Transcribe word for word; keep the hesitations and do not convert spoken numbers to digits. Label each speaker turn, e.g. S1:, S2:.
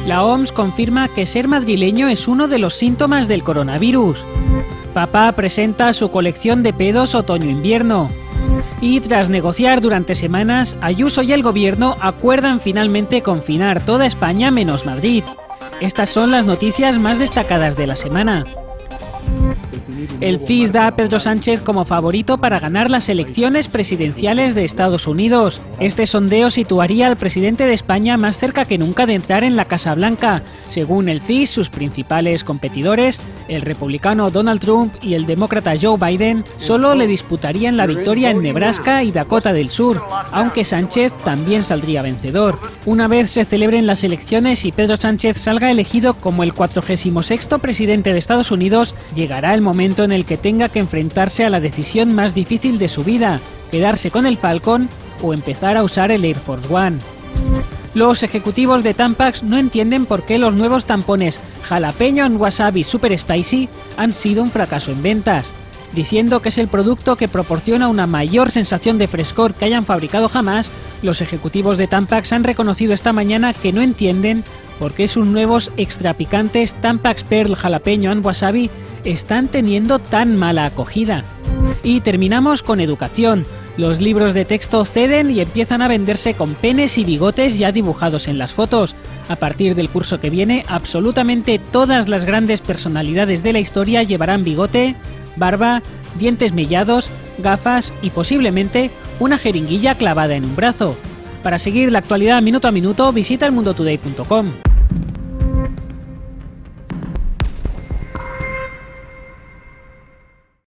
S1: La O M S confirma que ser madrileño es uno de los síntomas del coronavirus. Papá presenta su colección de pedos otoño-invierno. Y tras negociar durante semanas, Ayuso y el gobierno acuerdan finalmente confinar toda España menos Madrid. Estas son las noticias más destacadas de la semana. El C I S da a Pedro Sánchez como favorito para ganar las elecciones presidenciales de Estados Unidos. Este sondeo situaría al presidente de España más cerca que nunca de entrar en la Casa Blanca. Según el C I S, sus principales competidores, el republicano Donald Trump y el demócrata Joe Biden, solo le disputarían la victoria en Nebraska y Dakota del Sur, aunque Sánchez también saldría vencedor. Una vez se celebren las elecciones y Pedro Sánchez salga elegido como el cuadragésimo sexto presidente de Estados Unidos, llegará el momento en el que tenga que enfrentarse a la decisión más difícil de su vida, quedarse con el Falcon o empezar a usar el Air Force One. Los ejecutivos de Tampax no entienden por qué los nuevos tampones jalapeño and wasabi super spicy han sido un fracaso en ventas, diciendo que es el producto que proporciona una mayor sensación de frescor que hayan fabricado jamás. Los ejecutivos de Tampax han reconocido esta mañana que no entienden por qué sus nuevos extra picantes Tampax Pearl Jalapeño and Wasabi están teniendo tan mala acogida. Y terminamos con educación. Los libros de texto ceden y empiezan a venderse con penes y bigotes ya dibujados en las fotos. A partir del curso que viene, absolutamente todas las grandes personalidades de la historia llevarán bigote, barba, dientes mellados, gafas y posiblemente una jeringuilla clavada en un brazo. Para seguir la actualidad minuto a minuto, visita el mundo today punto com.